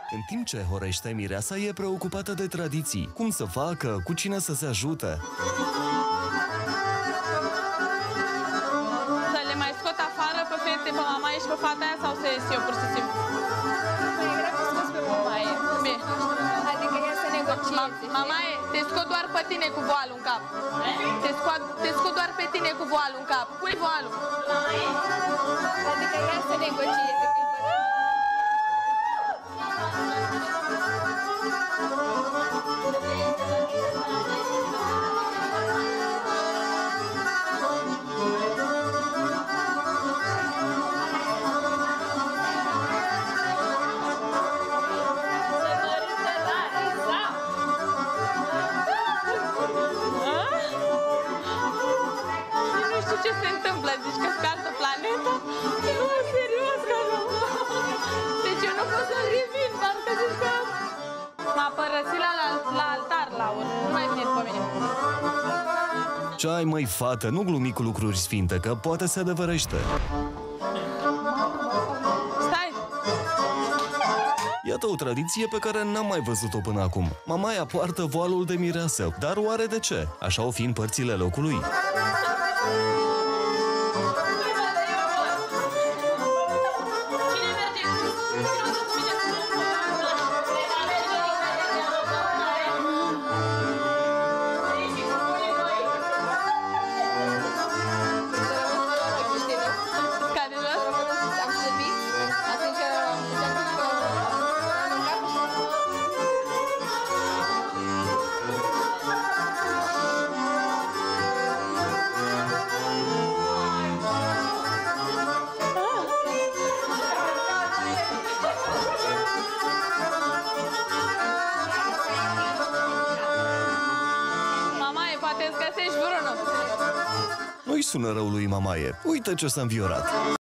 În timp ce horește, mireasa e preocupată de tradiții. Cum să facă, cu cine să se ajute. Să le mai scot afară pe fete, pe mamaie și pe fata aia sau să ies eu pur și simplu? Păi era că scos pe mamaie. Bine. Adică ea să negocieze. Mamaie, te scot doar pe tine cu voalul în cap. Te scot doar pe tine cu voalul în cap. Pui voalul. Adică ea să negocieze. Ce se întâmplă? Zici că-s pe altă planetă? Nu, serios că nu. Deci eu nu pot să revin, parcă zici că m-a părăsit la altar, Laura. Nu mai vine pe mine. Ce ai, măi, fată? Nu glumi cu lucruri sfinte, că poate se adevărește. Stai! Iată o tradiție pe care n-am mai văzut-o până acum. Mamaia poartă voalul de mireasă, dar oare de ce? Așa o fi în părțile locului? Poate îți găsești vreunul. Nu-i sună rău lui mamaie. Uite ce s-a înviorat.